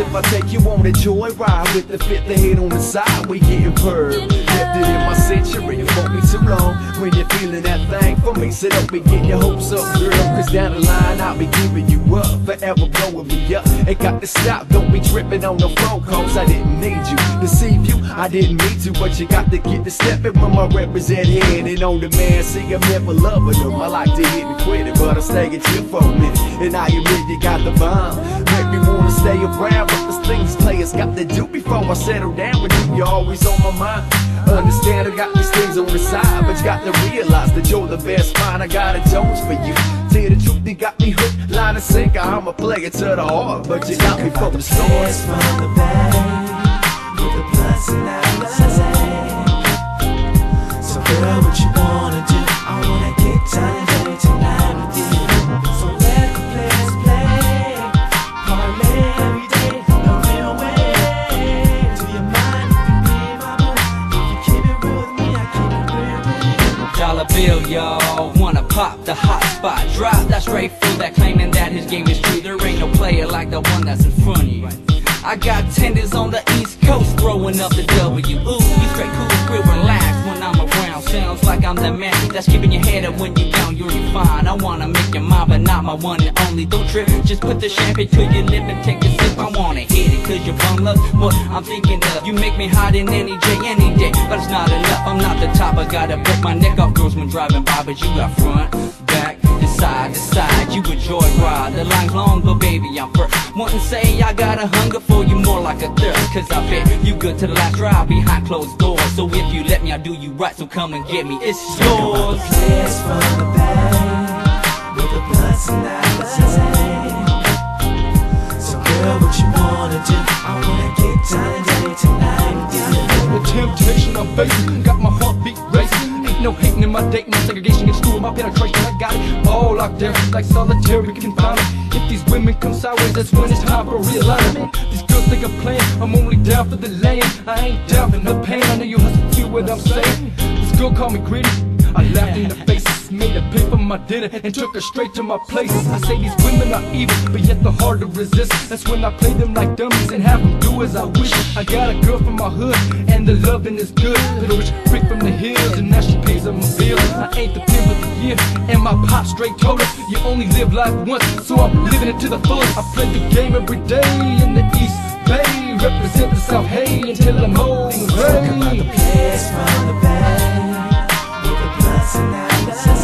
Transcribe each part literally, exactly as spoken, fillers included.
if I take you on a joyride with the fifth ahead on the side, we getting purred. Left it in my century, it won't be too long when you're feeling that thing for me. So don't be getting your hopes up, girl, cause down the line I'll be giving you up, forever blowing me up. Ain't got to stop, don't be tripping on no phone calls. I didn't need you, deceive you, I didn't mean to, but you got to get to stepping when my represent head and on the man. See, I'm never loving them, I like to hit and quit it, but I'm staying chill for a minute. And I admit you got the bomb, make me wanna stay around, but there's things players got to do before I settle down with you. You're always on my mind. Understand I got these things on the side, but you got to realize that you're the best find. I got a Jones for you. Tell you the truth, you got me hooked, line and sinker. I'm a player to the heart, but you got me from the start. From the bay, with the plus and analysis. So girl, what you wanna do? I wanna get down and dirty tonight with you. So let the players play, parlay every day, no real way. Do you mind if you be my boo? If you keep it real with me, I keep it real with you. Dollar bill, y'all, wanna pop the hot spot. Drop that straight fool that claiming that his game is true. There ain't no player like the one that's in front of you. I got tenders on the East Coast throwing up the W. Ooh, you straight cool, real relaxed when I'm around. Sounds like I'm the man that's keeping your head up when you're down. You're fine. I wanna make your mine, but not my one and only. Don't trip, just put the champagne to your lip and take a sip. I wanna hit it, cause you're bum love what I'm thinking of. You make me hot in any J, any day, but it's not enough. I'm not the top, I gotta break my neck off girls when driving by, but you got front, back, side to side, you a joyride. The line's long, but baby, I'm first. Wouldn't say I got a hunger for you, more like a thirst. Cause I bet you good to the last ride behind closed doors. So if you let me, I'll do you right, so come and get me, it's yours. Players from the bay, with the plus and analysis. So girl, what you wanna do? I wanna get down and dirty tonight with you. The temptation I'm facing got my heartbeat racing. Ain't no hating in my dating, no segregation in school, my penetration. I got it all out there, like solitary confinement. If these women come sideways, that's when it's time for realignment. These girls think I'm playing, I'm only down for the lane. I ain't down for the pain, I know you hustle to feel what I'm saying. This girl called me greedy, I laughed in the faces, made her pay for my dinner and took her straight to my place. I say these women are evil, but yet they're hard to resist. That's when I play them like dummies and have them do as I wish. I got a girl from my hood, and the loving is good. Little rich freak from the hills, and now she pays on my bill. I ain't the pimp of the year, and my pop straight told her, you only live life once, so I'm living it to the fullest. I play the game every day in the East Bay, represent the South Hay until I'm old and gray. Talk about the players from the bay, with the plus and analysis.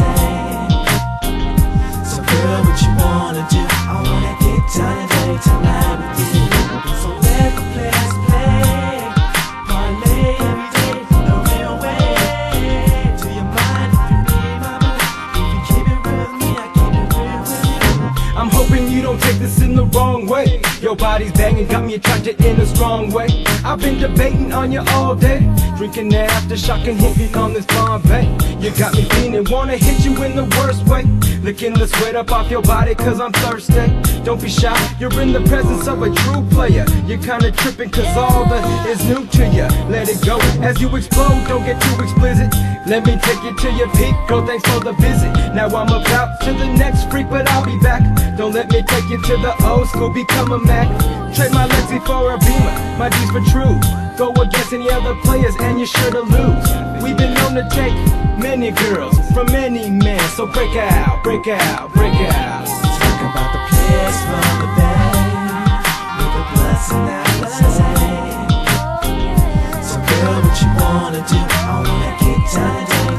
So girl, what you wanna do? I wanna get down and dirty tonight with you. So let the players play, parlay every day, no real way. Do you mind if you be my boo? If you keep it real with me, I keep it real with you. I'm hoping you don't take this in the wrong way. Your body's banging, got me attracted in a strong way. I've been debating on you all day, drinking the aftershock and hitting on this Bombay. You got me feeling, wanna hit you in the worst way, licking the sweat up off your body cause I'm thirsty. Don't be shy, you're in the presence of a true player. You're kinda tripping cause all that is new to you. Let it go as you explode, don't get too explicit. Let me take you to your peak, girl, thanks for the visit. Now I'm about to the next freak, but I'll be back. Don't let me take you to the old school, become a Mac. Trade my Lexi for a Beamer, my D's for true. Go against any other players and you're sure to lose. We've been known to take many girls from many men, so break out, break out, break out. Talk about the players from the bay, with the plus and analysis. So girl, what you wanna do? I wanna get down and dirty